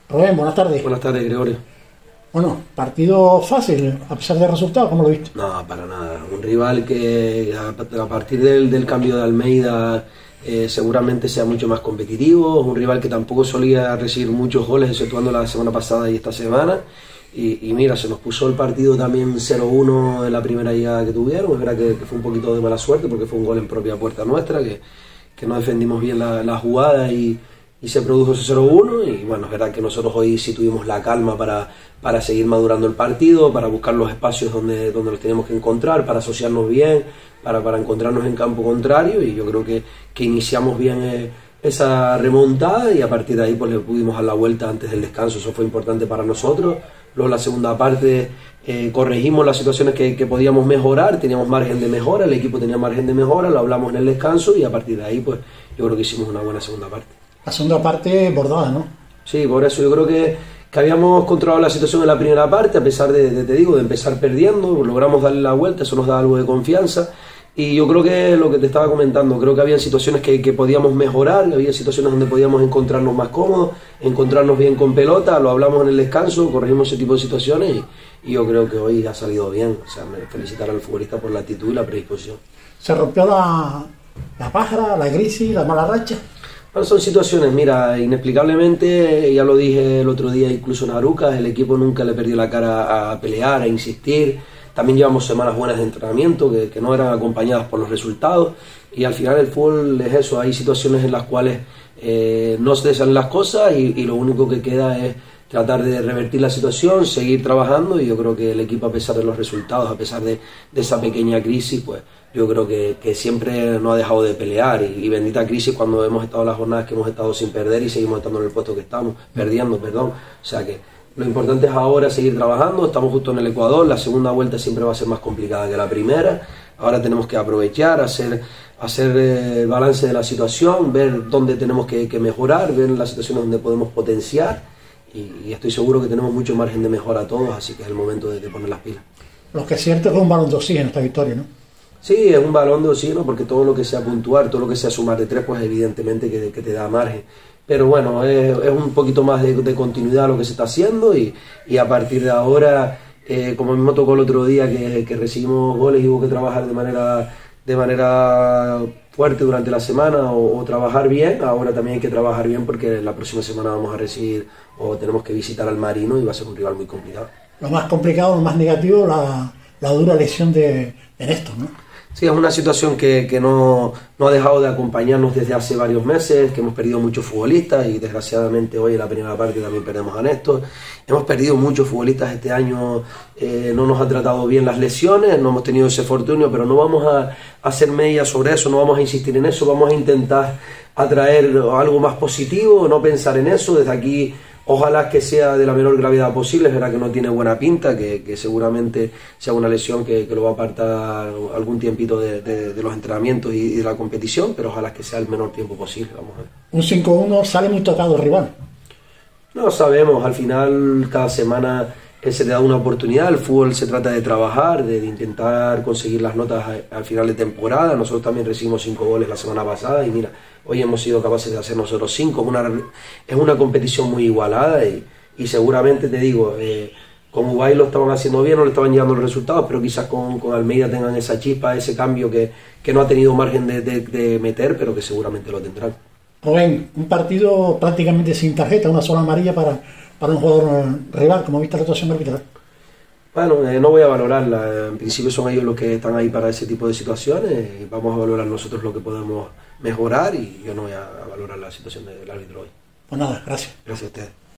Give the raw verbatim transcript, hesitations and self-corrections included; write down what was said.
Rubén, buenas tardes. Buenas tardes, Gregorio. Bueno, partido fácil, a pesar del resultado, ¿cómo lo viste? No, para nada. Un rival que a, a partir del, del cambio de Almeida eh, seguramente sea mucho más competitivo. Un rival que tampoco solía recibir muchos goles, exceptuando la semana pasada y esta semana. Y, y mira, se nos puso el partido también cero uno en la primera llegada que tuvieron. Es verdad que, que fue un poquito de mala suerte porque fue un gol en propia puerta nuestra, que, que no defendimos bien la, la jugada y... y se produjo ese cero uno y bueno, es verdad que nosotros hoy sí tuvimos la calma para, para seguir madurando el partido, para buscar los espacios donde, donde los teníamos que encontrar, para asociarnos bien, para, para encontrarnos en campo contrario y yo creo que, que iniciamos bien eh, esa remontada y a partir de ahí pues le pudimos dar la vuelta antes del descanso, eso fue importante para nosotros. Luego la segunda parte eh, corregimos las situaciones que, que podíamos mejorar, teníamos margen de mejora, el equipo tenía margen de mejora, lo hablamos en el descanso y a partir de ahí pues yo creo que hicimos una buena segunda parte. La segunda parte bordada, ¿no? Sí, por eso yo creo que, que habíamos controlado la situación en la primera parte, a pesar de, de, te digo, de empezar perdiendo, logramos darle la vuelta, eso nos da algo de confianza. Y yo creo que lo que te estaba comentando, creo que había situaciones que, que podíamos mejorar, había situaciones donde podíamos encontrarnos más cómodos, encontrarnos bien con pelota, lo hablamos en el descanso, corregimos ese tipo de situaciones y, y yo creo que hoy ha salido bien. O sea, felicitar al futbolista por la actitud y la predisposición. ¿Se rompió la, la pájara, la crisis, la mala racha? Bueno, son situaciones, mira, inexplicablemente, ya lo dije el otro día incluso en Arucas, el equipo nunca le perdió la cara a pelear, a insistir. También llevamos semanas buenas de entrenamiento que, que no eran acompañadas por los resultados y al final el fútbol es eso, hay situaciones en las cuales eh, no se salen las cosas y, y lo único que queda es tratar de revertir la situación, seguir trabajando y yo creo que el equipo, a pesar de los resultados, a pesar de, de esa pequeña crisis, pues yo creo que, que siempre no ha dejado de pelear y, y bendita crisis cuando hemos estado en las jornadas que hemos estado sin perder y seguimos estando en el puesto que estamos, perdiendo, perdón. O sea que lo importante es ahora seguir trabajando, estamos justo en el Ecuador, la segunda vuelta siempre va a ser más complicada que la primera, ahora tenemos que aprovechar, hacer, hacer eh, balance de la situación, ver dónde tenemos que, que mejorar, ver las situaciones donde podemos potenciar y, y estoy seguro que tenemos mucho margen de mejora todos, así que es el momento de, de poner las pilas. Lo que es cierto es que es un balón de oxígeno esta victoria, ¿no? Sí, es un balón de oxígeno porque todo lo que sea puntuar, todo lo que sea sumar de tres, pues evidentemente que, que te da margen. Pero bueno, es, es un poquito más de, de continuidad lo que se está haciendo y, y a partir de ahora, eh, como mismo tocó el otro día que, que recibimos goles y hubo que trabajar de manera, de manera fuerte durante la semana o, o trabajar bien, ahora también hay que trabajar bien porque la próxima semana vamos a recibir o tenemos que visitar al Marino y va a ser un rival muy complicado. Lo más complicado, lo más negativo, la, la dura lesión de, de Néstor, ¿no? Sí, es una situación que, que no, no ha dejado de acompañarnos desde hace varios meses, que hemos perdido muchos futbolistas y desgraciadamente hoy en la primera parte también perdemos a Néstor. Hemos perdido muchos futbolistas este año, eh, no nos ha tratado bien las lesiones, no hemos tenido ese fortunio, pero no vamos a, a hacer media sobre eso, no vamos a insistir en eso, vamos a intentar atraer algo más positivo, no pensar en eso. Desde aquí ojalá que sea de la menor gravedad posible, es verdad que no tiene buena pinta, que, que seguramente sea una lesión que, que lo va a apartar algún tiempito de, de, de los entrenamientos y, y de la competición, pero ojalá que sea el menor tiempo posible, vamos a ver. Un cinco uno sale muy tocado el rival. No sabemos, al final cada semana se te da una oportunidad, el fútbol se trata de trabajar, de, de intentar conseguir las notas a, al final de temporada. Nosotros también recibimos cinco goles la semana pasada y mira, hoy hemos sido capaces de hacer nosotros cinco, es una, es una competición muy igualada y, y seguramente te digo, eh, con Uruguay lo estaban haciendo bien, no le estaban llegando los resultados, pero quizás con, con Almeida tengan esa chispa, ese cambio que, que no ha tenido margen de, de, de meter, pero que seguramente lo tendrán. Rubén, un partido prácticamente sin tarjeta, una sola amarilla para, para un jugador rival, como viste la actuación arbitral. Bueno, eh, no voy a valorarla, en principio son ellos los que están ahí para ese tipo de situaciones, vamos a valorar nosotros lo que podemos mejorar y yo no voy a valorar la situación del árbitro hoy. Pues nada, gracias. Gracias a ustedes.